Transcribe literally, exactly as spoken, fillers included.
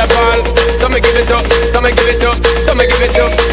waterfall. So me give it up, so me give it up, so me give it up.